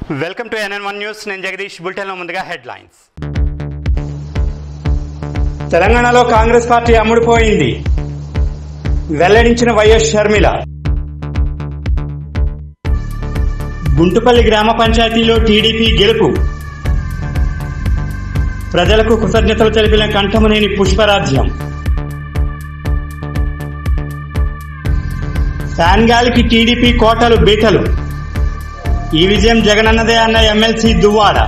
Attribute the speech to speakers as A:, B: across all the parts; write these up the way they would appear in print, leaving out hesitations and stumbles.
A: Welcome to NN1 news. నేను జగదీష్. బులెటిన్లో ముందుగా హెడ్లైన్స్. తెలంగాణలో కాంగ్రెస్ పార్టీ అమ్ముడుపోయింది, వెల్లడించిన వైఎస్ షర్మిల. గుంటుపల్లి గ్రామ పంచాయతీలో టీడీపీ గెలుపు, ప్రజలకు కృతజ్ఞతలు తెలిపిన కంఠమనేని పుష్పరాజ్యం. ఫ్యాన్గాలికి టీడీపీ కోటలు బీటలు, ఈ విజయం జగనన్నదే అన్న ఎమ్మెల్సీ దువ్వాడ.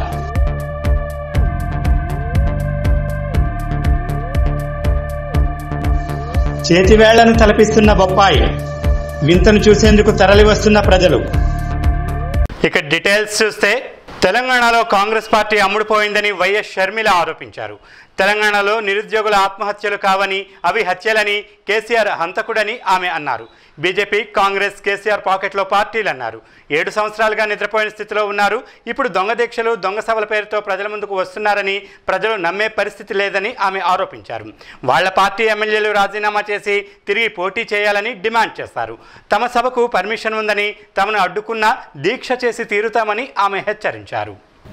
A: చేతివేళ్లను తలపిస్తున్న బొప్పాయి, వింతను చూసేందుకు తరలి వస్తున్న ప్రజలు. ఇక డీటెయిల్స్ చూస్తే, తెలంగాణలో కాంగ్రెస్ పార్టీ అమ్ముడుపోయిందని వైఎస్ షర్మిల ఆరోపించారు. తెలంగాణలో నిరుద్యోగుల ఆత్మహత్యలు కావని, అవి హత్యలని, కేసీఆర్ హంతకుడని ఆమె అన్నారు. బీజేపీ, కాంగ్రెస్ కేసీఆర్ పాకెట్లో పార్టీలు అన్నారు. 7 సంవత్సరాలుగా నిద్రపోయిన స్థితిలో ఉన్నారు. ఇప్పుడు దొంగ దీక్షలు, దొంగ సభల పేరుతో ప్రజల ముందుకు వస్తున్నారని, ప్రజలు నమ్మే పరిస్థితి లేదని ఆమె ఆరోపించారు. వాళ్ల పార్టీ ఎమ్మెల్యేలు రాజీనామా చేసి తిరిగి పోటీ చేయాలని డిమాండ్ చేశారు. తమ సభకు పర్మిషన్ ఉందని, తమను అడ్డుకున్నా దీక్ష చేసి తీరుతామని ఆమె హెచ్చరించారు.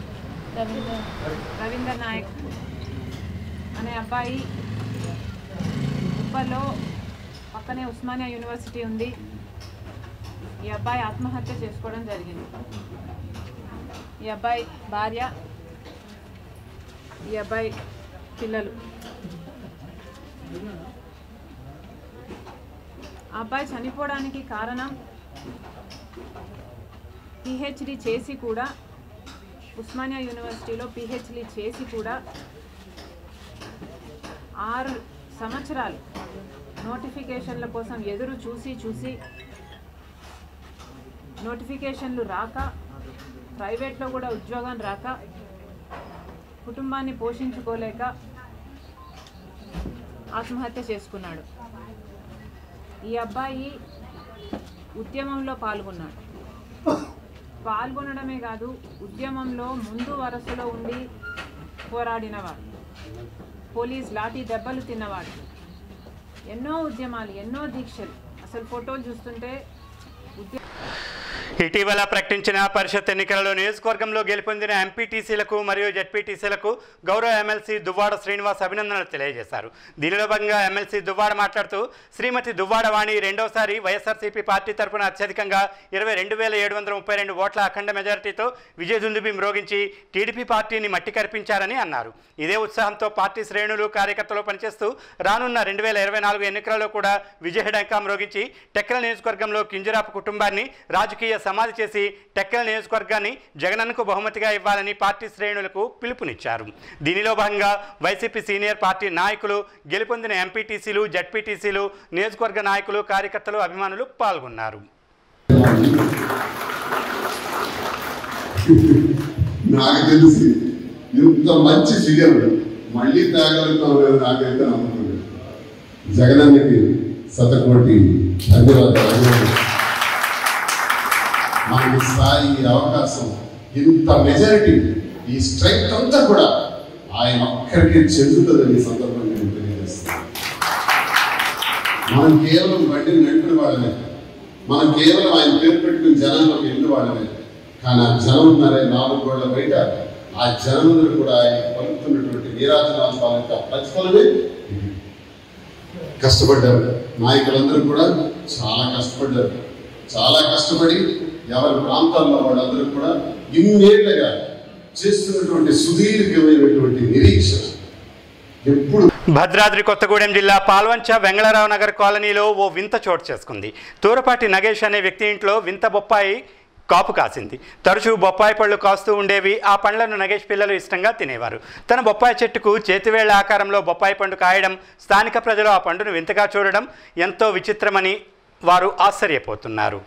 B: రవీందర్ నాయక్ అనే అబ్బాయి ఉప్పల్లో పక్కనే ఉస్మానియా యూనివర్సిటీ ఉంది. ఈ అబ్బాయి ఆత్మహత్య చేసుకోవడం జరిగింది. ఈ అబ్బాయి భార్య, ఈ అబ్బాయి పిల్లలు. ఆ అబ్బాయి చనిపోవడానికి కారణం PhD చేసి కూడా, ఉస్మానియా యూనివర్సిటీలో PhD చేసి కూడా 6 సంవత్సరాలు నోటిఫికేషన్ల కోసం ఎదురు చూసి నోటిఫికేషన్లు రాక, ప్రైవేట్లో కూడా ఉద్యోగం రాక, కుటుంబాన్ని పోషించుకోలేక ఆత్మహత్య చేసుకున్నాడు. ఈ అబ్బాయి ఉద్యమంలో పాల్గొనడమే కాదు, ఉద్యమంలో ముందు వరుసలో ఉండి పోరాడినవాడు, పోలీస్ లాఠీ దెబ్బలు తిన్నవాడు, ఎన్నో ఉద్యమాలు, ఎన్నో దీక్షలు. అసలు ఫోటోలు చూస్తుంటే
A: ఇటీవల ప్రకటించిన పరిషత్ ఎన్నికలలో నియోజకవర్గంలో గెలుపొందిన ఎంపీటీసీలకు మరియు జెడ్పీటీసీలకు గౌరవ ఎమ్మెల్సీ దువ్వాడ శ్రీనివాస్ అభినందనలు తెలియజేశారు. దీనిలో భాగంగా ఎమ్మెల్సీ దువ్వాడ మాట్లాడుతూ, శ్రీమతి దువ్వాడ వాణి రెండోసారి వైఎస్ఆర్సీపీ పార్టీ తరఫున అత్యధికంగా 22,732 ఓట్ల అఖండ మెజారిటీతో విజయదుందుబి మ్రోగించి టీడీపీ పార్టీని మట్టి కరిపించారని అన్నారు. ఇదే ఉత్సాహంతో పార్టీ శ్రేణులు, కార్యకర్తలు పనిచేస్తూ రానున్న 2024 ఎన్నికలలో కూడా విజయడంకా మ్రోగించి టెక్కల నియోజకవర్గంలో కింజరాపు కుటుంబాన్ని రాజకీయ సమాధి చేసి టెక్కల నియోజకవర్గాన్ని జగనన్నకు బహుమతిగా ఇవ్వాలని పార్టీ శ్రేణులకు పిలుపునిచ్చారు. దీనిలో భాగంగా వైసీపీ సీనియర్ పార్టీ నాయకులు, గెలుపొందిన ఎంపీటీసీలు, జెడ్పీటీసీలు, నియోజకవర్గ నాయకులు, కార్యకర్తలు, అభిమానులు పాల్గొన్నారు.
C: నాకు తెలిసి ఇంత మంచి ఫిగర్ మళ్ళీ తేగలుగుతాం నాకైతే నమ్మకం. జగనన్నకి శతకోటి ధన్యవాదాలు. మనకి స్థాయి, అవకాశం, ఇంత మెజారిటీ, ఈ స్ట్రెంగ్త్ అంతా కూడా ఆయన ఒక్కరికి చెందుతుందని సందర్భంగా నేను తెలియజేస్తాను. మనం కేవలం బండిని నడిపిన వాళ్ళమే, మనం కేవలం ఆయన పేరు పెట్టుకుని జనంలోకి వెళ్ళిన వాళ్ళమే. కానీ ఆ జనం ఉన్నారే 4 గోళ్ల బయట, ఆ జనంలో కూడా ఆయన పలుకుతున్నటువంటి నీరాజనాలు తాలూకా ప్రతిఫలమే కష్టపడ్డారు. నాయకులందరూ కూడా చాలా కష్టపడ్డారు. చాలా కష్టపడి ఎవరి ప్రాంతాల్లో వాళ్ళందరూ కూడా ఇన్నేళ్లుగా చేస్తున్నటువంటి సుదీర్ఘమైనటువంటి నిరీక్షణ ఎప్పుడు.
A: భద్రాద్రి కొత్తగూడెం జిల్లా పాల్వంచ వెంగళరావు నగర్ కాలనీలో ఓ వింత చోటు చేసుకుంది. తూరపాటి నగేష్ అనే వ్యక్తి ఇంట్లో వింత బొప్పాయి కాపు కాసింది. తరచూ బొప్పాయి పళ్ళు కాస్తూ ఉండేవి. ఆ పండ్లను నగేష్ పిల్లలు ఇష్టంగా తినేవారు. తన బొప్పాయి చెట్టుకు చేతివేళ్ల ఆకారంలో బొప్పాయి పండు కాయడం, స్థానిక ప్రజలు ఆ పండును వింతగా చూడడం ఎంతో విచిత్రమని వారు ఆశ్చర్యపోతున్నారు.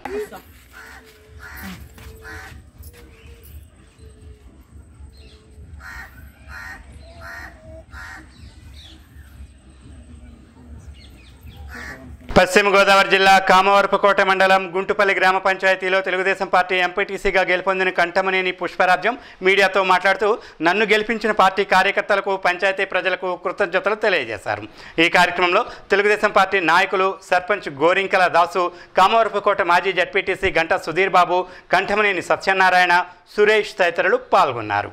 A: పశ్చిమ గోదావరి జిల్లా కామవరపుకోట మండలం గుంటుపల్లి గ్రామ పంచాయతీలో తెలుగుదేశం పార్టీ ఎంపీటీసీగా గెలుపొందిన కంఠమనేని పుష్పరాజ్యం మీడియాతో మాట్లాడుతూ నన్ను గెలిపించిన పార్టీ కార్యకర్తలకు పంచాయతీ ప్రజలకు కృతజ్ఞతలు తెలియజేశారు. ఈ కార్యక్రమంలో తెలుగుదేశం పార్టీ నాయకులు సర్పంచ్ గోరింకల దాసు, కామవరపుకోట మాజీ జడ్పీటీసీ గంట సుధీర్ బాబు, కంఠమనేని సత్యనారాయణ, సురేష్ తదితరులు పాల్గొన్నారు.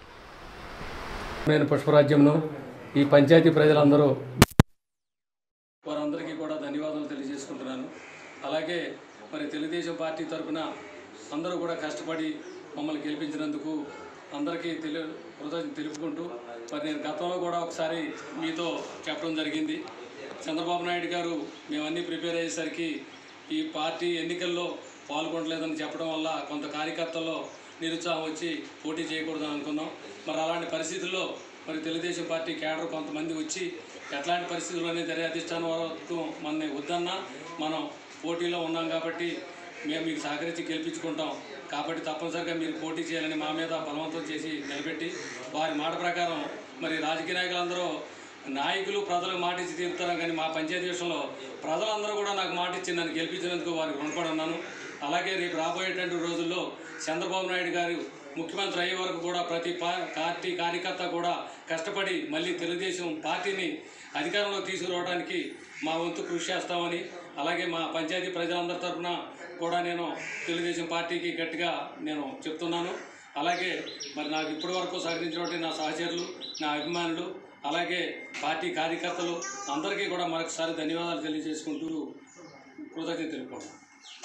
D: నేను పుష్పరాజ్యంను ఈ పంచాయతీ ప్రజలందరూ వారందరికీ కూడా ధన్యవాదాలు తెలియజేసుకుంటున్నాను. అలాగే మరి తెలుగుదేశం పార్టీ తరఫున అందరూ కూడా కష్టపడి మమ్మల్ని గెలిపించినందుకు అందరికీ కృతజ్ఞతలు తెలుపుకుంటూ మరి నేను గతంలో కూడా ఒకసారి మీతో చెప్పడం జరిగింది. చంద్రబాబు నాయుడు గారు మేమన్నీ ప్రిపేర్ అయ్యేసరికి ఈ పార్టీ ఎన్నికల్లో పాల్గొనలేదని చెప్పడం వల్ల కొంత కార్యకర్తల్లో నిరుత్సాహం వచ్చి పోటీ చేయకూడదని అనుకున్నాం. మరి అలాంటి పరిస్థితుల్లో మరి తెలుగుదేశం పార్టీ కేడర్ కొంతమంది వచ్చి ఎట్లాంటి పరిస్థితుల్లోనే అధిష్టానం వరకు మనని వద్దన్నా మనం పోటీలో ఉన్నాం కాబట్టి మేము మీకు సహకరించి గెలిపించుకుంటాం కాబట్టి తప్పనిసరిగా మీరు పోటీ చేయాలని మా మీద బలవంతం చేసి నిలబెట్టి వారి మాట ప్రకారం మరి రాజకీయ నాయకులందరూ నాయకులు ప్రజలకు మాట ఇచ్చి తీరుతారు, కానీ మా పంచాయతీ విషయంలో ప్రజలందరూ కూడా నాకు మాట ఇచ్చి నన్ను గెలిపించినందుకు వారికి రుణపడి ఉన్నాను. అలాగే రేపు రాబోయేటువంటి రోజుల్లో చంద్రబాబు నాయుడు గారు ముఖ్యమంత్రి అయ్యే వరకు కూడా ప్రతి పార్టీ కార్యకర్త కూడా కష్టపడి మళ్ళీ తెలుగుదేశం పార్టీని అధికారంలో తీసుకురావడానికి మా వంతు కృషి చేస్తామని, అలాగే మా పంచాయతీ ప్రజలందరి తరఫున కూడా నేను తెలుగుదేశం పార్టీకి గట్టిగా నేను చెప్తున్నాను. అలాగే మరి నాకు ఇప్పటి వరకు సహకరించినటువంటి నా సహచరులు, నా అభిమానులు, అలాగే పార్టీ కార్యకర్తలు అందరికీ కూడా మరొకసారి ధన్యవాదాలు తెలియజేసుకుంటూ కృతజ్ఞత తెలుపుకుంటున్నాను.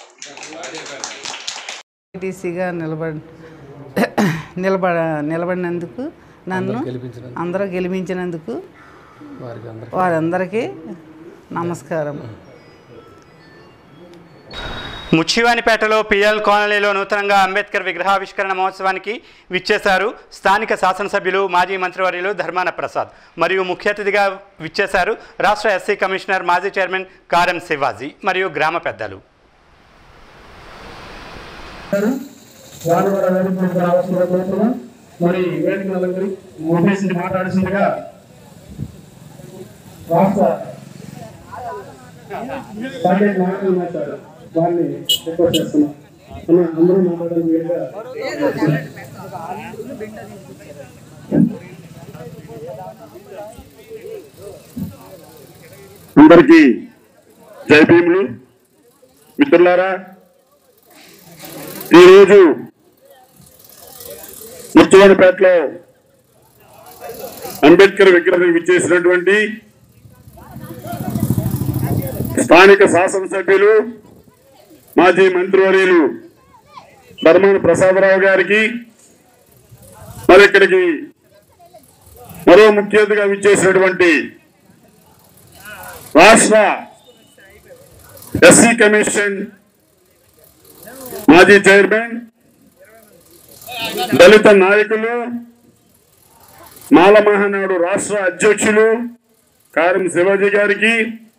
E: టీసీగా నిలబడినందుకు నన్ను అందరూ గెలిపించినందుకు వారందరికీ నమస్కారం.
A: ముచ్చివానిపేటలో పిఎల్ కాలనీలో నూతనంగా అంబేద్కర్ విగ్రహావిష్కరణ మహోత్సవానికి విచ్చేశారు స్థానిక శాసనసభ్యులు, మాజీ మంత్రివర్యులు ధర్మాన ప్రసాద్ మరియు ముఖ్య అతిథిగా విచ్చేశారు రాష్ట్ర ఎస్సీ కమిషనర్, మాజీ చైర్మన్ కారం శివాజీ మరియు గ్రామ పెద్దలు.
F: మరి వేదిక ఉద్దేశించి మాట్లాడుతుండగా రాష్ట్ర నాయకులు మాట్లాడారు, వారిని రిక్వెస్ట్ చేస్తున్నాం. అందరూ మాట్లాడాలి. అందరికీ జై భీములు. మిత్రులారా, ఈరోజు ముచ్చివానిపేటలో అంబేద్కర్ విగ్రహం విచ్చేసినటువంటి స్థానిక శాసనసభ్యులు, మాజీ మంత్రివర్యులు ధర్మాన ప్రసాదరావు గారికి, మరి ఇక్కడికి మరో ముఖ్య అతిథిగా విచ్చేసినటువంటి రాష్ట్ర ఎస్సీ కమిషన్ మాజీ చైర్మన్, దళిత నాయకులు, మాల మహానాడు రాష్ట్ర అధ్యక్షులు కారం శివాజీ గారికి,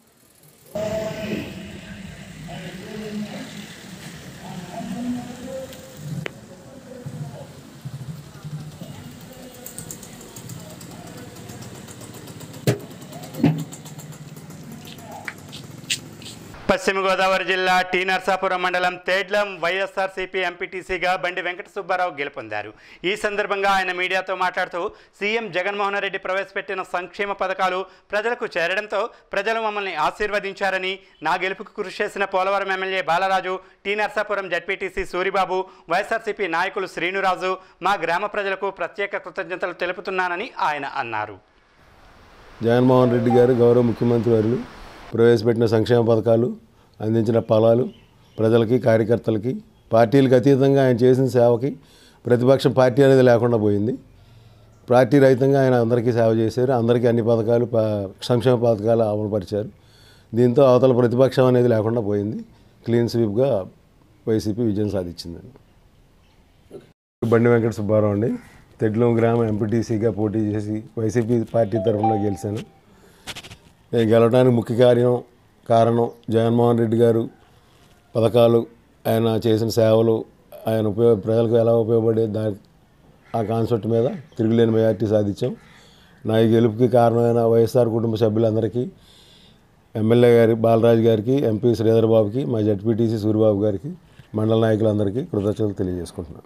A: పశ్చిమ గోదావరి జిల్లా టీ నర్సాపురం మండలం తేడ్లం వైఎస్ఆర్సీపీ ఎంపీటీసీగా బండి వెంకట సుబ్బారావు గెలుపొందారు. ఈ సందర్భంగా ఆయన మీడియాతో మాట్లాడుతూ సీఎం జగన్మోహన్ రెడ్డి ప్రవేశపెట్టిన సంక్షేమ పథకాలు ప్రజలకు చేరడంతో ప్రజలు మమ్మల్ని ఆశీర్వదించారని, నా గెలుపుకు కృషి చేసిన Polavaram MLA Balaraju, T Narsapuram ZPTC Suribabu, YSRCP నాయకులు శ్రీనురాజు, మా గ్రామ ప్రజలకు ప్రత్యేక కృతజ్ఞతలు తెలుపుతున్నానని ఆయన అన్నారు.
G: జగన్మోహన్ రెడ్డి గారు గౌరవ ముఖ్యమంత్రి వారు ప్రవేశపెట్టిన సంక్షేమ పథకాలు, అందించిన ఫలాలు ప్రజలకి, కార్యకర్తలకి, పార్టీలకు అతీతంగా ఆయన చేసిన సేవకి ప్రతిపక్షం పార్టీ అనేది లేకుండా పోయింది. పార్టీ రహితంగా ఆయన అందరికీ సేవ చేశారు. అందరికీ అన్ని పథకాలు, సంక్షేమ పథకాలు అమలుపరిచారు. దీంతో అవతల ప్రతిపక్షం అనేది లేకుండా పోయింది. క్లీన్ స్వీప్గా వైసీపీ విజయం సాధించిందండి. బండి వెంకట సుబ్బారావు అండి. తెడ్లం గ్రామ ఎంపీటీసీగా పోటీ చేసి వైసీపీ పార్టీ తరఫున గెలిచాను. నేను గెలవడానికి ముఖ్య కారణం జగన్మోహన్ రెడ్డి గారు పథకాలు, ఆయన చేసిన సేవలు, ఆయన ప్రజలకు ఎలా ఉపయోగపడే ఆ కాన్సెప్ట్ మీద తిరుగులేని మెజార్టీ సాధించాం. నా ఈ గెలుపుకి కారణమైన వైఎస్ఆర్ కుటుంబ సభ్యులందరికీ, ఎమ్మెల్యే గారి బాలరాజు గారికి, ఎంపీ శ్రీధర్ బాబుకి, మా జడ్పీటీసీ సూరిబాబు గారికి, మండల నాయకులందరికీ కృతజ్ఞతలు తెలియజేసుకుంటున్నాను.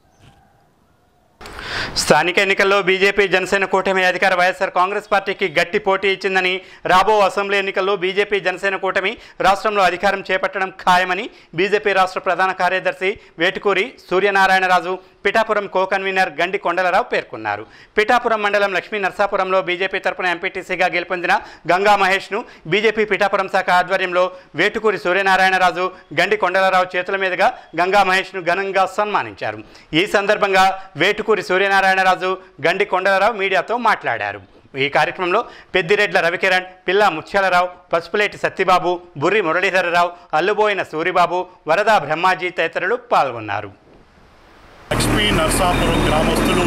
A: స్థానిక ఎన్నికల్లో బీజేపీ జనసేన కూటమి అధికార వైఎస్ఆర్ కాంగ్రెస్ పార్టీకి గట్టి పోటీ ఇచ్చిందని, రాబో అసెంబ్లీ ఎన్నికల్లో బీజేపీ జనసేన కూటమి రాష్ట్రంలో అధికారం చేపట్టడం ఖాయమని బీజేపీ రాష్ట్ర ప్రధాన కార్యదర్శి వేటుకూరి సూర్యనారాయణరాజు, పిఠాపురం కో కన్వీనర్ గండి కొండలరావు పేర్కొన్నారు. పిఠాపురం మండలం లక్ష్మీ నరసాపురంలో బీజేపీ తరపున ఎంపీటీసీగా గెలుపొందిన గంగా మహేష్ను బీజేపీ పిఠాపురం శాఖ ఆధ్వర్యంలో వేటుకూరి సూర్యనారాయణరాజు, గండి కొండలరావు చేతుల మీదుగా గంగా మహేష్ను ఘనంగా సన్మానించారు. ఈ సందర్భంగా వేటుకూరి సూర్యనారాయణరాజు, గండి కొండలరావు మీడియాతో మాట్లాడారు. ఈ కార్యక్రమంలో పెద్దిరెడ్ల రవికిరణ్, పిల్లా ముత్యాలరావు, పసుపులేటి సత్యబాబు, బుర్రి మురళీధరరావు, అల్లుబోయిన సూరిబాబు, వరదా బ్రహ్మాజీ తదితరులు పాల్గొన్నారు.
H: లక్ష్మీ నరసాపురం గ్రామస్తులు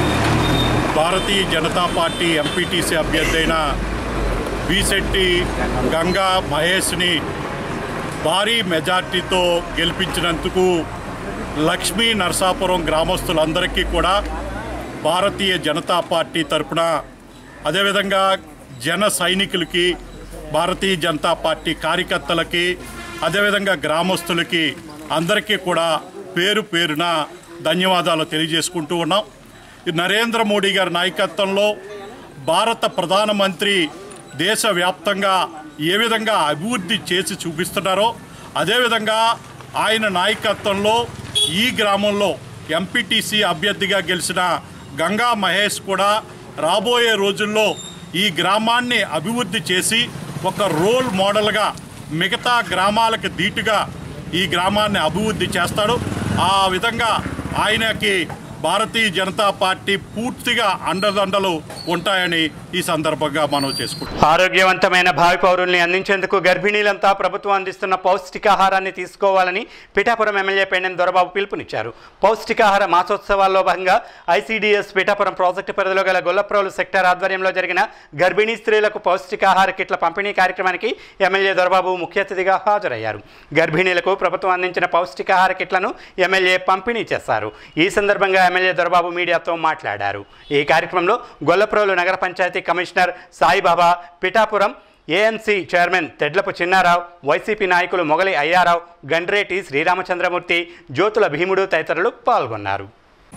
H: భారతీయ జనతా పార్టీ ఎంపీటీసీ అభ్యర్థి అయిన బీశెట్టి గంగా మహేష్ని భారీ మెజార్టీతో గెలిపించినందుకు లక్ష్మీ నరసాపురం గ్రామస్తులందరికీ కూడా భారతీయ జనతా పార్టీ తరపున, అదేవిధంగా జన సైనికులకి, భారతీయ జనతా పార్టీ కార్యకర్తలకి, అదేవిధంగా గ్రామస్తులకి అందరికీ కూడా పేరు పేరున ధన్యవాదాలు తెలియజేసుకుంటూ ఉన్నాం. నరేంద్ర మోడీ గారి నాయకత్వంలో భారత ప్రధానమంత్రి దేశవ్యాప్తంగా ఏ విధంగా అభివృద్ధి చేసి చూపిస్తున్నారో, అదేవిధంగా ఆయన నాయకత్వంలో ఈ గ్రామంలో ఎంపీటీసీ అభ్యర్థిగా గెలిచిన గంగా మహేష్ కూడా రాబోయే రోజుల్లో ఈ గ్రామాన్ని అభివృద్ధి చేసి ఒక రోల్ మోడల్గా మిగతా గ్రామాలకు ధీటుగా ఈ గ్రామాన్ని అభివృద్ధి చేస్తాడు. ఆ విధంగా ఆయనకి భారతీయ జనతా పార్టీ పూర్తిగా అండదండలు ఉంటాయని ఈ సందర్భంగా మనం చేసుకుంటాం.
A: ఆరోగ్యవంతమైన భావి పౌరుల్ని అందించేందుకు గర్భిణీలంతా ప్రభుత్వం అందిస్తున్న పౌష్టికాహారాన్ని తీసుకోవాలని పిఠాపురం ఎమ్మెల్యే పెండెం దొరబాబు పిలుపునిచ్చారు. పౌష్టికాహార మాసోత్సవాల్లో భాగంగా ఐసీడీఎస్ పిఠాపురం ప్రాజెక్టు పరిధిలో గల గొల్లప్రోలు సెక్టార్ ఆధ్వర్యంలో జరిగిన గర్భిణీ స్త్రీలకు పౌష్టికాహార కిట్ల పంపిణీ కార్యక్రమానికి ఎమ్మెల్యే దొరబాబు ముఖ్య అతిథిగా హాజరయ్యారు. గర్భిణీలకు ప్రభుత్వం అందించిన పౌష్టికాహార కిట్లను ఎమ్మెల్యే పంపిణీ చేశారు. ఈ సందర్భంగా ఎమ్మెల్యే దొరబాబు మీడియాతో మాట్లాడారు. ఈ కార్యక్రమంలో గొల్లప్రోలు నగర panchayat commissioner Saibaba, Pithapuram AMC chairman Tedlapu Chinnarao, YCP నాయకులు మొగలి అయ్యారావు, గండ్రేటి శ్రీరామచంద్రమూర్తి, జ్యోతుల భీముడు తదితరులు పాల్గొన్నారు.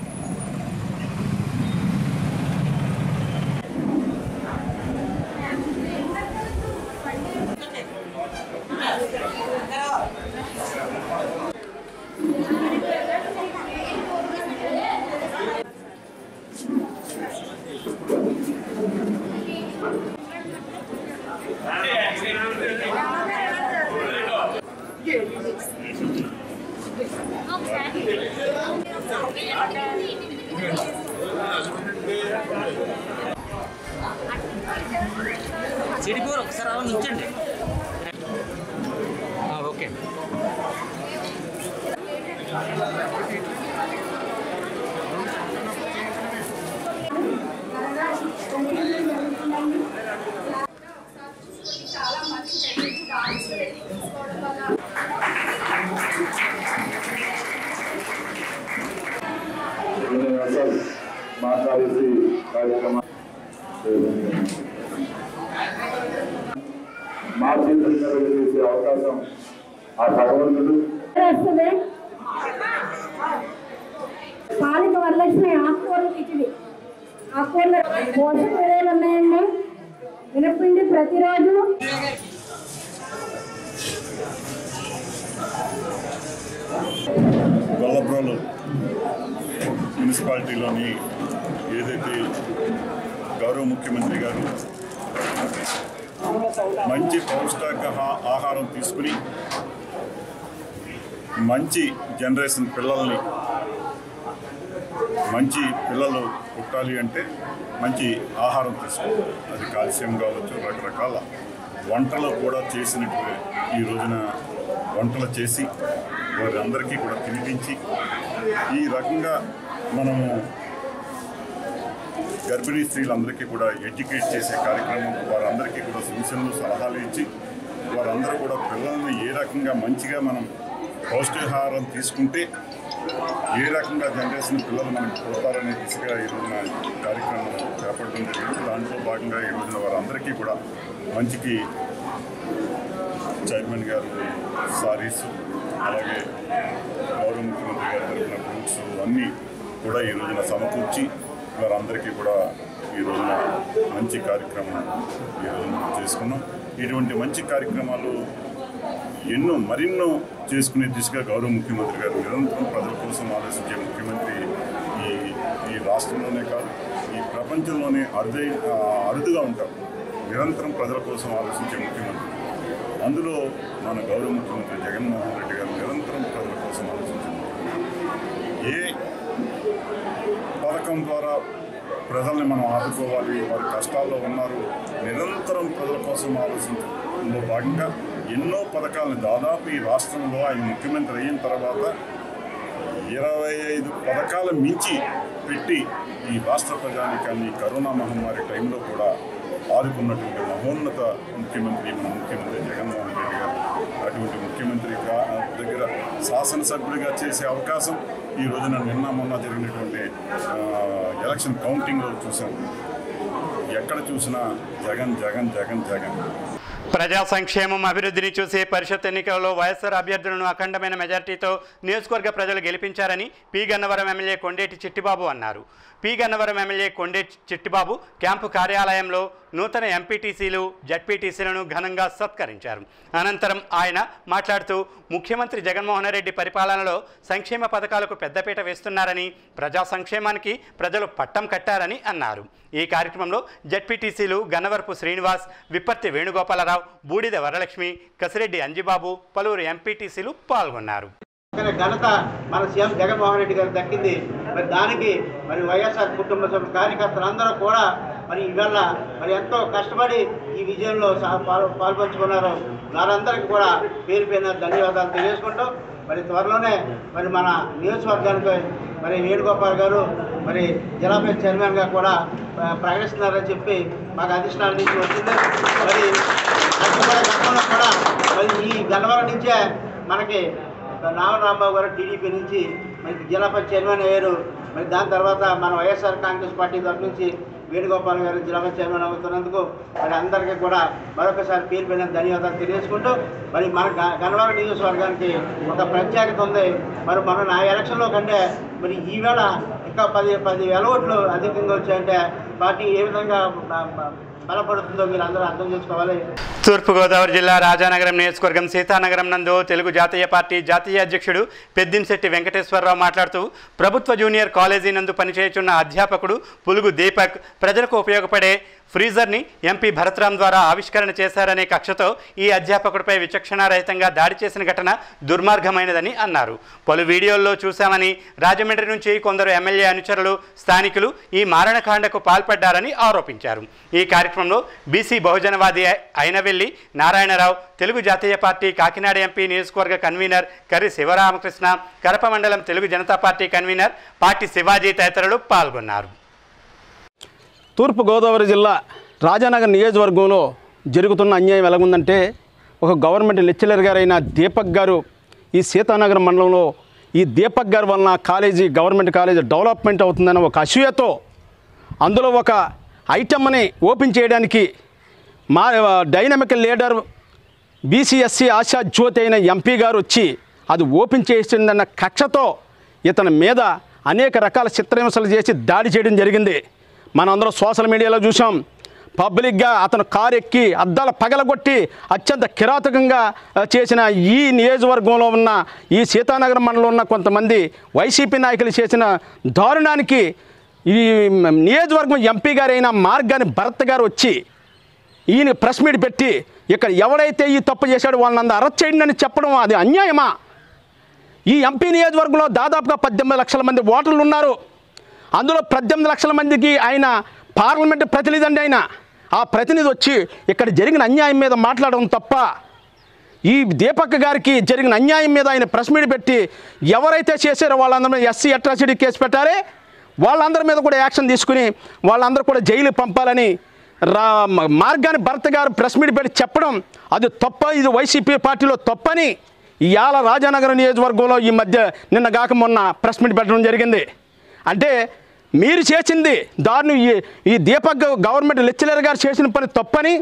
I: సిడిపోరు ఒకసారి అలా నిల్చండి. ఓకే.
F: మాట్లాడేసి కార్యక్రమం మా చేతుల మీద చేసే అవకాశం ఆ భగవంతుడు
J: పాలిక వరలక్ష్మి ఆకుకూరలు కిచిడి, ఆకుకూరలు పోషక విలువలు ఉన్నాయండి. మినపిండి ప్రతిరోజు
H: గొల్లప్రోలు మున్సిపాలిటీలోని ఏదైతే గౌరవ ముఖ్యమంత్రి గారు మంచి పౌష్టిక ఆహారం తీసుకుని మంచి జనరేషన్ పిల్లల్ని, మంచి పిల్లలు పుట్టాలి అంటే మంచి ఆహారం తీసుకోవాలి. అది కాల్షియం కావచ్చు, రకరకాల వంటలు కూడా చేసినట్టు ఈ రోజున వంటలు చేసి వారందరికీ కూడా తినిపించి ఈ రకంగా మనము గర్భిణీ స్త్రీలందరికీ కూడా ఎడ్యుకేట్ చేసే కార్యక్రమం, వారందరికీ కూడా సూచనలు సలహాలు ఇచ్చి వారందరూ కూడా పిల్లల్ని ఏ రకంగా మంచిగా మనం పౌష్టికాహారం తీసుకుంటే ఏ రకంగా జనరేషన్ పిల్లలు మనకు పుడతారనే దిశగా ఈ రోజున కార్యక్రమం చేపట్టడం జరిగింది. దాంట్లో భాగంగా ఈ రోజున వారందరికీ కూడా మంచికి చైర్మన్ గారు సారీస్, అలాగే గౌరవ ముఖ్యమంత్రి గారి తరఫున ఫ్రూట్స్ అన్నీ కూడా ఈ రోజున సమకూర్చి వారందరికీ కూడా ఈ రోజున మంచి కార్యక్రమం ఈ రోజున చేసుకున్నాం. ఇటువంటి మంచి కార్యక్రమాలు మరెన్నో చేసుకునే దిశగా గౌరవ ముఖ్యమంత్రి గారు నిరంతరం ప్రజల కోసం ఆలోచించే ముఖ్యమంత్రి ఈ రాష్ట్రంలోనే కాదు, ఈ ప్రపంచంలోనే అరుదుగా ఉంటారు. నిరంతరం ప్రజల కోసం ఆలోచించే ముఖ్యమంత్రి. అందులో మన గౌరవ ముఖ్యమంత్రి జగన్మోహన్ రెడ్డి గారు నిరంతరం ప్రజల కోసం ఆలోచించే ముఖ్యమంత్రి. ఏ పథకం ద్వారా ప్రజల్ని మనం ఆదుకోవాలి, వారి కష్టాల్లో ఉన్నారు, నిరంతరం ప్రజల కోసం ఆలోచించడంలో భాగంగా ఎన్నో పథకాలను దాదాపు ఈ రాష్ట్రంలో ఆయన ముఖ్యమంత్రి అయిన తర్వాత 25 పథకాలు మించి పెట్టి ఈ రాష్ట్ర ప్రజానికాన్ని కరోనా మహమ్మారి టైంలో కూడా ఆదుకున్నటువంటి మహోన్నత ముఖ్యమంత్రి మన ముఖ్యమంత్రి జగన్మోహన్ రెడ్డి గారు. అటువంటి ముఖ్యమంత్రి దగ్గర శాసనసభ్యుడిగా చేసే అవకాశం ఈ రోజున మొన్న జరిగినటువంటి ఎలక్షన్ కౌంటింగ్లో చూసాం. ఎక్కడ చూసినా జగన్ జగన్ జగన్ జగన్.
A: ప్రజా సంక్షేమం అభివృద్ధిని చూసి పరిషత్ ఎన్నికలలో వైఎస్ఆర్ అభ్యర్థులను అఖండమైన మెజార్టీతో నియోజకవర్గ ప్రజలు గెలిపించారని పి గన్నవరం ఎమ్మెల్యే కొండేటి చిట్టిబాబు అన్నారు. P Gannavaram MLA Kondeti Chittibabu camp కార్యాలయంలో నూతన ఎంపీటీసీలు జడ్పీటీసీలను ఘనంగా సత్కరించారు. అనంతరం ఆయన మాట్లాడుతూ ముఖ్యమంత్రి జగన్మోహన్ రెడ్డి పరిపాలనలో సంక్షేమ పథకాలకు పెద్దపీట వేస్తున్నారని, ప్రజా సంక్షేమానికి ప్రజలు పట్టం కట్టారని అన్నారు. ఈ కార్యక్రమంలో జడ్పీటీసీలు గన్నవరపు శ్రీనివాస్, విప్పర్తి వేణుగోపాలరావు, బూడిద వరలక్ష్మి, కసిరెడ్డి అంజిబాబు, పలువురు ఎంపీటీసీలు పాల్గొన్నారు.
K: ఘనత మన సీఎం జగన్మోహన్ రెడ్డి గారికి దక్కింది. మరి దానికి మరి వైఎస్ఆర్ కుటుంబ సభ్యులు కార్యకర్తలందరూ కూడా మరి ఇవాళ మరి ఎంతో కష్టపడి ఈ విజయంలో పాల్పంచుకున్నారు. వారందరికీ కూడా పేరు పేరున ధన్యవాదాలు తెలియజేసుకుంటూ మరి త్వరలోనే మరి మన నియోజకవర్గానికి మరి వేణుగోపాల్ గారు మరి జిల్లా పరిషత్ చైర్మన్గా కూడా ప్రకటిస్తున్నారని చెప్పి మాకు అధిష్టానం నుంచి వచ్చింది. మరి గతంలో కూడా మరి ఈ గన్నవరం నుంచే మనకి నావల్ రాంబాబు గారు టీడీపీ నుంచి మరి జిల్లా పరిషత్ చైర్మన్ అయ్యారు. మరి దాని తర్వాత మన వైఎస్ఆర్ కాంగ్రెస్ పార్టీ తరఫు నుంచి వేణుగోపాల్ గారు జిల్లా పరిషత్ చైర్మన్ అవుతున్నందుకు మరి అందరికీ కూడా మరొకసారి పేరు పైన ధన్యవాదాలు తెలియజేసుకుంటూ మరి మన గన్నవరం నియోజకవర్గానికి ఒక ప్రత్యేకత ఉంది. మరి మన నా ఎలక్షన్లో కంటే మరి ఈవేళ ఇంకా 10,000 ఓట్లు అధికంగా వచ్చాయంటే పార్టీ ఏ విధంగా బలపడుతుందో మీరు అందరూ అర్థం చేసుకోవాలి.
A: తూర్పుగోదావరి జిల్లా రాజానగరం నియోజకవర్గం సీతానగరం నందు తెలుగు జాతీయ పార్టీ జాతీయ అధ్యక్షుడు పెద్దింశెట్టి వెంకటేశ్వరరావు మాట్లాడుతూ ప్రభుత్వ జూనియర్ కాలేజీ నందు పనిచేయుచున్న అధ్యాపకుడు పులుగు దీపక్ ప్రజలకు ఉపయోగపడే ఫ్రీజర్ని ఎంపీ భరత్రాం ద్వారా ఆవిష్కరణ చేశారనే కక్షతో ఈ అధ్యాపకుడిపై విచక్షణారహితంగా దాడి చేసిన ఘటన దుర్మార్గమైనదని అన్నారు. పలు వీడియోల్లో చూశామని, రాజమండ్రి నుంచి కొందరు ఎమ్మెల్యే అనుచరులు, స్థానికులు ఈ మారణకాండకు పాల్పడ్డారని ఆరోపించారు. ఈ కార్యక్రమంలో బీసీ బహుజనవాది అయినవెల్లి నారాయణరావు, తెలుగు జాతీయ పార్టీ కాకినాడ ఎంపీ నియోజకవర్గ కన్వీనర్ కర్రి శివరామకృష్ణ, కడప మండలం Telugu Janata party convener party Shivaji తదితరులు పాల్గొన్నారు.
L: తూర్పుగోదావరి జిల్లా రాజానగర్ నియోజకవర్గంలో జరుగుతున్న అన్యాయం ఎలాగుందంటే, ఒక గవర్నమెంట్ లెక్చరర్ గారైన దీపక్ గారు ఈ సీతానగరం మండలంలో ఈ దీపక్ గారి వలన గవర్నమెంట్ కాలేజీ డెవలప్మెంట్ అవుతుందన్న ఒక అసూయతో అందులో ఒక ఐటమ్ని ఓపెన్ చేయడానికి మా dynamic leader BCSC Asha Jyothi అయిన ఎంపీ గారు వచ్చి అది ఓపెన్ చేసిందన్న కక్షతో ఇతని మీద అనేక రకాల చిత్రహింసలు చేసి దాడి చేయడం జరిగింది. మనందరం సోషల్ మీడియాలో చూసాం. పబ్లిక్గా అతను కారు ఎక్కి అద్దాల పగలగొట్టి అత్యంత కిరాతకంగా చేసిన ఈ నియోజకవర్గంలో ఉన్న ఈ సీతానగరం మండలంలో ఉన్న కొంతమంది వైసీపీ నాయకులు చేసిన దారుణానికి ఈ నియోజకవర్గం ఎంపీ గారైన మార్గాని భరత్ గారు వచ్చి ఈయన ప్రెస్ మీట్ పెట్టి ఇక్కడ ఎవడైతే ఈ తప్పు చేశాడో వాళ్ళని అందరూ అరెస్ట్ చేయండి అని చెప్పడం అది అన్యాయమా? ఈ ఎంపీ నియోజకవర్గంలో దాదాపుగా 18 లక్షల మంది ఓటర్లు ఉన్నారు. అందులో 18 లక్షల మందికి ఆయన పార్లమెంటు ప్రతినిధి అండి. ఆ ప్రతినిధి వచ్చి ఇక్కడ జరిగిన అన్యాయం మీద మాట్లాడడం తప్ప ఈ దీపక్ గారికి జరిగిన అన్యాయం మీద ఆయన ప్రెస్ మీట్ పెట్టి ఎవరైతే చేశారో వాళ్ళందరి మీద ఎస్సీ అట్రాసిటీ కేసు పెట్టాలి, వాళ్ళందరి మీద కూడా యాక్షన్ తీసుకుని వాళ్ళందరూ కూడా జైలు పంపాలని మార్గాని భరత్ గారు ప్రెస్ మీట్ పెట్టి చెప్పడం అది తప్ప, ఇది వైసీపీ పార్టీలో తప్పని ఇవాళ రాజానగరం నియోజకవర్గంలో ఈ మధ్య నిన్న కాక మొన్న ప్రెస్ మీట్ పెట్టడం జరిగింది. అంటే మీరు చేసింది దారుణం. ఈ దీపక్ గవర్నమెంట్ లెక్చరర్ గారు చేసిన పని తప్పని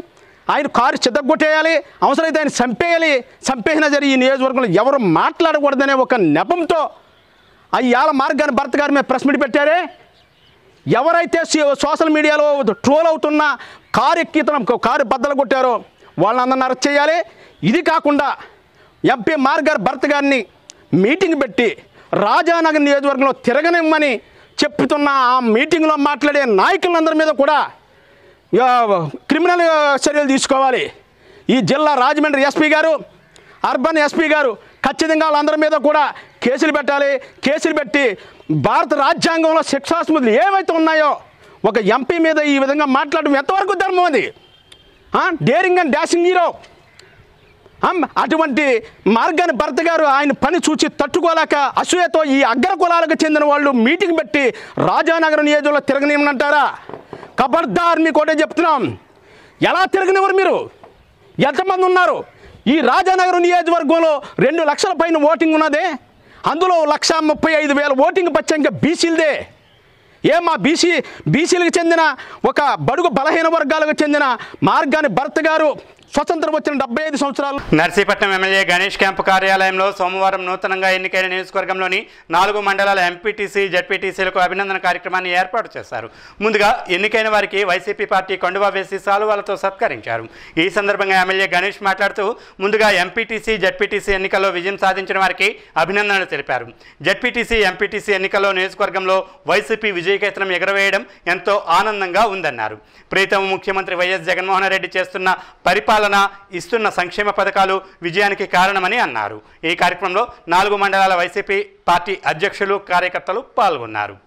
L: ఆయన కారు చిద్దగొట్టేయాలి, అవసరమైతే ఆయన చంపేయాలి, చంపేసినా సరే ఈ నియోజకవర్గంలో ఎవరు మాట్లాడకూడదనే ఒక నెపంతో అయ్యాల మార్గాన్ని భర్త గారి మీద ప్రెస్ మీట్ పెట్టారే. ఎవరైతే సోషల్ మీడియాలో ట్రోల్ అవుతున్న కారు ఎక్కితనం కారు బద్దలు కొట్టారో వాళ్ళందరిని అరెస్ట్ చేయాలి. ఇది కాకుండా ఎంపీ మార్గారి భర్త గారిని మీటింగ్ పెట్టి రాజానగర్ నియోజకవర్గంలో తిరగనిమ్మని చెప్తున్న ఆ మీటింగ్లో మాట్లాడే నాయకులందరి మీద కూడా క్రిమినల్ చర్యలు తీసుకోవాలి. ఈ జిల్లా రాజమండ్రి ఎస్పీ గారు, అర్బన్ ఎస్పీ గారు ఖచ్చితంగా వాళ్ళందరి మీద కూడా కేసులు పెట్టాలి. కేసులు పెట్టి భారత రాజ్యాంగంలో శిక్షాస్మృతులు ఏవైతే ఉన్నాయో ఒక ఎంపీ మీద ఈ విధంగా మాట్లాడడం ఎంతవరకు ధర్మం అది? Daring and dashing hero. అటువంటి మార్గాన్ని భర్త గారు ఆయన పని చూసి తట్టుకోలేక అసూయతో ఈ అగ్ర కులాలకు చెందిన వాళ్ళు మీటింగ్ పెట్టి రాజానగరం నియోజకవర్గంలో తిరగనివ్వనంటారా? ఖబర్దార్ మీకు ఒకటే చెప్తున్నాం. ఎలా తిరగనివ్వరు మీరు? ఎంతమంది ఉన్నారు? ఈ రాజానగరం నియోజకవర్గంలో 2 లక్షల పైన ఓటింగ్ ఉన్నదే, అందులో 1,35,000 ఓటింగ్ పచ్చాక బీసీలదే. మా బీసీలకు చెందిన ఒక బడుగు బలహీన వర్గాలకు చెందిన మార్గాన్ని భర్త గారు స్వతంత్రం వచ్చిన 75 సంవత్సరాలు.
A: నర్సీపట్నం ఎమ్మెల్యే గణేష్ క్యాంపు కార్యాలయంలో సోమవారం నూతనంగా ఎన్నికైన నియోజకవర్గంలోని 4 మండలాల ఎంపీటీసీ జడ్పీటీసీలకు అభినందన కార్యక్రమాన్ని ఏర్పాటు చేశారు. ముందుగా ఎన్నికైన వారికి వైసీపీ పార్టీ కండువా వేసి సాలువాలతో సత్కరించారు. ఈ సందర్భంగా ఎమ్మెల్యే గణేష్ మాట్లాడుతూ ముందుగా ఎంపీటీసీ జడ్పీటీసీ ఎన్నికల్లో విజయం సాధించిన వారికి అభినందనలు తెలిపారు. జడ్పీటీసీ ఎంపీటీసీ ఎన్నికల్లో నియోజకవర్గంలో వైసీపీ విజయకేతనం ఎగరవేయడం ఎంతో ఆనందంగా ఉందన్నారు. ప్రీతమ ముఖ్యమంత్రి వైఎస్ జగన్మోహన్ రెడ్డి చేస్తున్న పరిపాలన, ఇస్తున్న సంక్షేమ పథకాలు విజయానికి కారణమని అన్నారు. ఈ కార్యక్రమంలో 4 మండలాల వైసీపీ పార్టీ అధ్యక్షులు, కార్యకర్తలు పాల్గొన్నారు.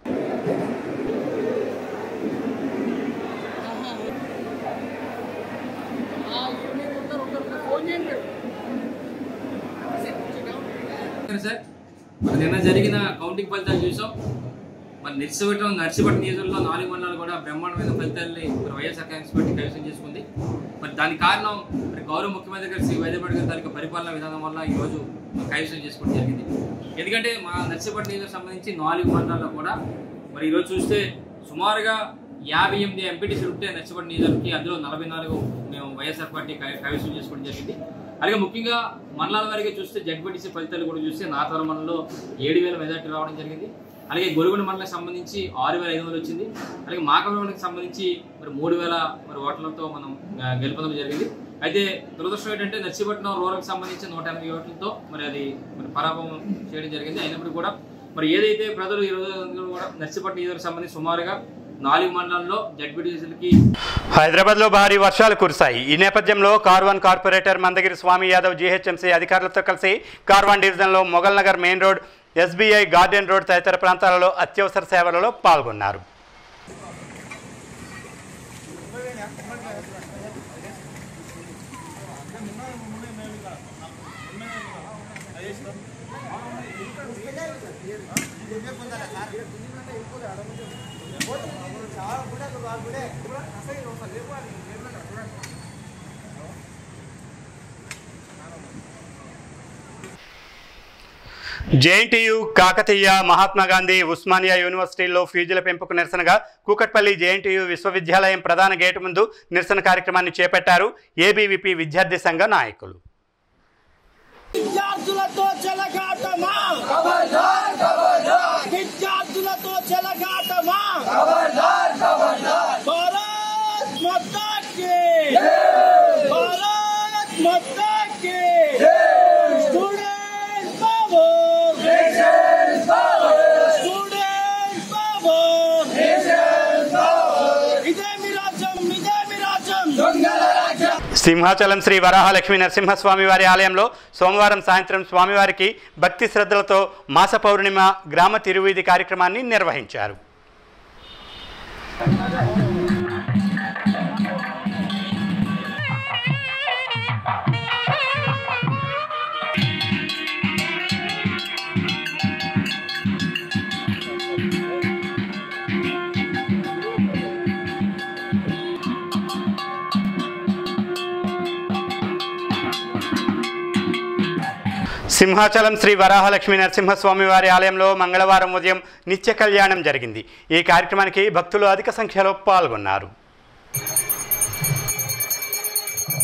M: నిన్న జరిగిన కౌంటింగ్ ఫలితాలు చూసాం. మరి నర్సీపట్నం నియోజకవర్గంలో 4 మండలాలు కూడా బ్రహ్మాండమైన ఫలితాలని వైఎస్ఆర్ కాంగ్రెస్ పార్టీ కైవసం చేసుకుంది. మరి దానికి కారణం గౌరవ ముఖ్యమంత్రి గారు శ్రీ వైద్యపాటి గారి తాలూకా పరిపాలన విధానం వల్ల ఈరోజు కైవసం చేసుకోవడం జరిగింది. ఎందుకంటే మా నర్సీపట్నం నియోజకవర్గం సంబంధించి 4 మండలాల్లో కూడా మరి ఈరోజు చూస్తే సుమారుగా 58 ఎంపీటీసీలు ఉంటే నర్సీపట్నం నియోజకవర్గానికి, అందులో 44 మేము వైఎస్ఆర్ పార్టీ కైవసం చేసుకోవడం జరిగింది. అలాగే ముఖ్యంగా మండలాల వారికి చూస్తే జడ్పీటీసీ ఫలితాలు కూడా చూస్తే నాతవరం మండలంలో 7,000 మెజార్టీ రావడం జరిగింది. అలాగే గొలుగొండ మండలానికి సంబంధించి 6,500 వచ్చింది. అలాగే మాకవరంకి సంబంధించి మరి 3,000 మరి ఓట్లతో మనం గెలుపొందడం జరిగింది. అయితే దురదృష్టం ఏంటంటే నర్సీపట్నం రూరల్కి సంబంధించి 180 ఓట్లతో మరి అది మరి పరాభవం చేయడం జరిగింది. అయినప్పుడు కూడా మరి ఏదైతే ప్రజలు ఈరోజు కూడా నర్సీపట్నం నియోజకవర్గానికి సంబంధించి సుమారుగా 4 మండలాల్లో జడ్పీటీసీలకి.
A: హైదరాబాద్లో భారీ వర్షాలు కురిశాయి. ఈ నేపథ్యంలో కార్వాన్ కార్పొరేటర్ మందగిరి స్వామి యాదవ్ జీహెచ్ఎంసీ అధికారులతో కలిసి కార్వాన్ డివిజన్లో Mughal Nagar main road, SBI garden road తదితర ప్రాంతాలలో అత్యవసర సేవలలో పాల్గొన్నారు. జేఎన్టీయూ, కాకతీయ, మహాత్మాగాంధీ, ఉస్మానియా యూనివర్సిటీల్లో ఫీజుల పెంపుకు నిరసనగా కూకట్పల్లి జేఎన్టీయూ విశ్వవిద్యాలయం ప్రధాన గేటు ముందు నిరసన కార్యక్రమాన్ని చేపట్టారు ఏబీవీపీ విద్యార్థి సంఘ నాయకులు. సింహాచలం శ్రీ వరాహలక్ష్మీ నరసింహస్వామి వారి ఆలయంలో సోమవారం సాయంత్రం స్వామివారికి భక్తి శ్రద్ధలతో మాస పౌర్ణిమ గ్రామ తిరువీధి కార్యక్రమాన్ని నిర్వహించారు. సింహాచలం శ్రీ వరాహలక్ష్మీ నరసింహస్వామి వారి ఆలయంలో మంగళవారం ఉదయం నిత్య కళ్యాణం జరిగింది. ఈ కార్యక్రమానికి భక్తులు అధిక సంఖ్యలో పాల్గొన్నారు.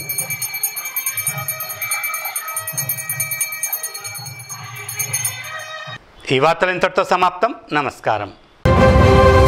A: ఈ వార్తలు ఇంతటితో సమాప్తం. నమస్కారం.